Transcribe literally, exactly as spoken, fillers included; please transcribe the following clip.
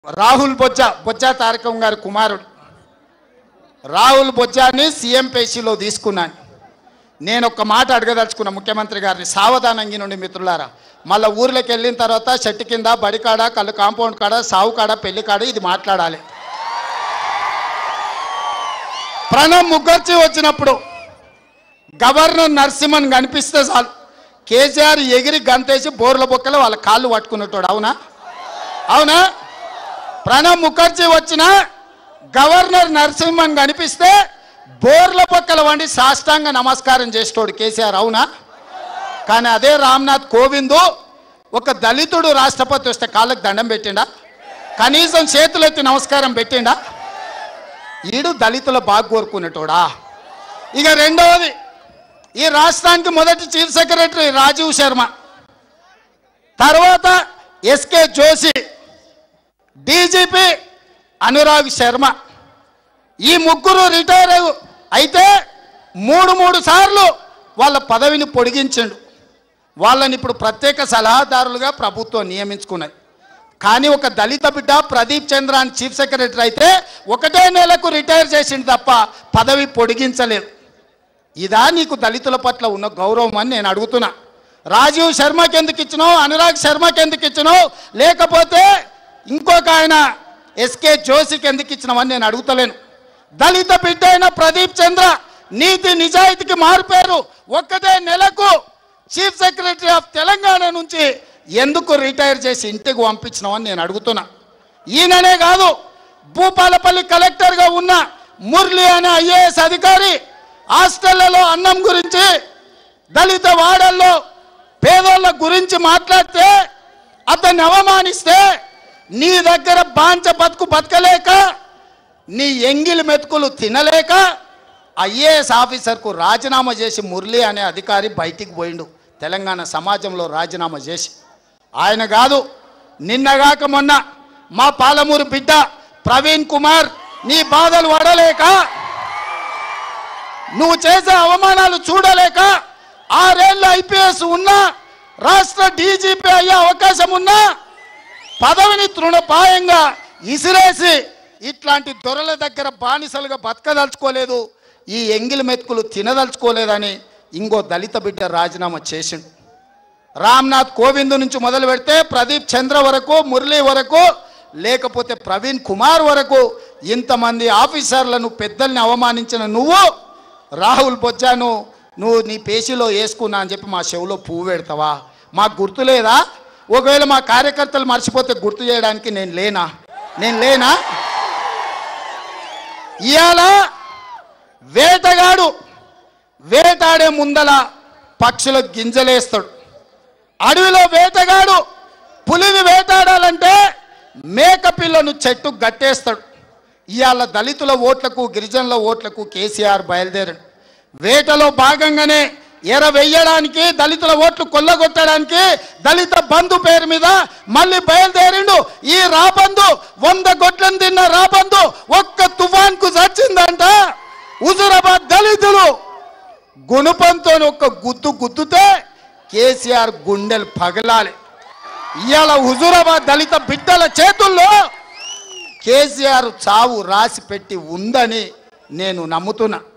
రాహుల్ బొజ్జా బొజ్జా తారకం గారి కుమారుడు రాహుల్ బొజ్జాని సీఎం పేషీలో తీసుకున్నాను. నేను ఒక మాట అడగదలుచుకున్న ముఖ్యమంత్రి గారిని, సావధానంగా నుండి మిత్రులారా, మళ్ళీ ఊర్లోకి వెళ్ళిన తర్వాత చెట్టు కింద బడికాడ కళ్ళు కాంపౌండ్ కాడ సావు కాడ పెళ్లి కాడ ఇది మాట్లాడాలి. ప్రణబ్ ముఖర్జీ వచ్చినప్పుడు గవర్నర్ నరసింహన్ కనిపిస్తే చాలు కేసీఆర్ ఎగిరి గంతేసి బోర్ల బొక్కలు వాళ్ళ కాళ్ళు పట్టుకున్నట్టు. అవునా అవునా ప్రణబ్ ముఖర్జీ వచ్చిన గవర్నర్ నరసింహన్ కనిపిస్తే బోర్ల బొక్కల వండి సాష్టాంగ నమస్కారం చేసేటోడు కేసీఆర్. అవునా? కానీ అదే రామ్నాథ్ కోవింద్ ఒక దళితుడు రాష్ట్రపతి వస్తే కాళ్ళకు దండం పెట్టిండా? కనీసం చేతులెత్తి నమస్కారం పెట్టిండా? ఈడు దళితుల బాగా కోరుకునేటోడా? ఇక రెండవది, ఈ రాష్ట్రానికి మొదటి చీఫ్ సెక్రటరీ రాజీవ్ శర్మ, తర్వాత ఎస్కే జోషి, డీజీపీ అనురాగ్ శర్మ, ఈ ముగ్గురు రిటైర్ అయితే మూడు మూడు సార్లు వాళ్ళ పదవిని పొడిగించండు. వాళ్ళని ఇప్పుడు ప్రత్యేక సలహాదారులుగా ప్రభుత్వం నియమించుకున్నది. కానీ ఒక దళిత బిడ్డ ప్రదీప్ చంద్ర అని చీఫ్ సెక్రటరీ అయితే ఒకటే నెలకు రిటైర్ చేసిండు తప్ప పదవి పొడిగించలేదు. ఇదా నీకు దళితుల పట్ల ఉన్న గౌరవం అని నేను అడుగుతున్నా. రాజీవ్ శర్మకి ఎందుకు ఇచ్చినావు, అనురాగ్ శర్మకి ఎందుకు ఇచ్చినావు, లేకపోతే ఇంకొక ఆయన ఎస్కే జోషికి ఎందుకు ఇచ్చినావని నేను అడుగుతలేను. దళిత బిడ్డ అయిన ప్రదీప్ చంద్ర నీతి నిజాయితీకి మారిపోయారు. ఒక్కటే నెలకు చీఫ్ సెక్రటరీ ఆఫ్ తెలంగాణ నుంచి ఎందుకు రిటైర్ చేసి ఇంటికి పంపించినావని నేను అడుగుతున్నా. ఈయననే కాదు, భూపాలపల్లి కలెక్టర్గా ఉన్న మురళి అనే ఐఏఎస్ అధికారి హాస్టళ్లలో అన్నం గురించి, దళిత వాడల్లో పేదోళ్ళ గురించి మాట్లాడితే అతన్ని అవమానిస్తే నీ దగ్గర బాంచ బతుకు బతకలేక, నీ ఎంగిలి మెతుకులు తినలేక ఐఏఎస్ ఆఫీసర్కు రాజీనామా చేసి మురళి అనే అధికారి బయటికి పోయిండు. తెలంగాణ సమాజంలో రాజీనామా చేసి. ఆయన కాదు, నిన్నగాక మొన్న మా పాలమూరు బిడ్డ ప్రవీణ్ కుమార్ నీ బాధలు పడలేక, నువ్వు చేసే అవమానాలు చూడలేక ఆరేళ్ళు ఐపీఎస్ ఉన్నా, రాష్ట్ర డీజీపీ అయ్యే అవకాశం ఉన్నా పదవిని తృణపాయంగా ఇసిరేసి ఇట్లాంటి దొరల దగ్గర బానిసలుగా బతకదలుచుకోలేదు, ఈ ఎంగిలి మెతుకులు తినదలుచుకోలేదని ఇంకో దళిత బిడ్డ రాజీనామా చేసిండు. రామ్నాథ్ కోవింద్ నుంచి మొదలు పెడితే ప్రదీప్ చంద్ర వరకు, మురళి వరకు, లేకపోతే ప్రవీణ్ కుమార్ వరకు ఇంతమంది ఆఫీసర్లను పెద్దల్ని అవమానించిన నువ్వు రాహుల్ బొజ్జాను నువ్వు నీ పేషీలో వేసుకున్నా అని చెప్పి మా చెవులో పువ్వు పెడతావా? మాకు గుర్తు లేదా? ఒకవేళ మా కార్యకర్తలు మర్చిపోతే గుర్తు చేయడానికి నేను లేనా? నేను లేనా? ఇవాళ వేటగాడు వేటాడే ముందల పక్షుల గింజలేస్తాడు. అడవిలో వేటగాడు పులిని వేటాడాలంటే మేకపిల్లను చెట్టు గట్టేస్తాడు. ఇవాళ దళితుల ఓట్లకు, గిరిజనుల ఓట్లకు కేసీఆర్ బయలుదేరాడు. వేటలో భాగంగానే ఎర వెయ్యడానికి, దళితుల ఓట్లు కొల్లగొట్టడానికి దళిత బంధు పేరు మీద మళ్ళీ బయలుదేరిండు. ఈ రాబందు వంద గొడ్లను తిన్న రాబందు ఒక్క తుఫాన్కు చచ్చిందంట. హుజూరాబాద్ దళితులు గుణపంతో ఒక్క గుద్దు గుద్దుతే కేసీఆర్ గుండెలు పగలాలి. ఇవాళ హుజూరాబాద్ దళిత బిడ్డల చేతుల్లో కేసీఆర్ చావు రాసి పెట్టి ఉందని నేను నమ్ముతున్నా.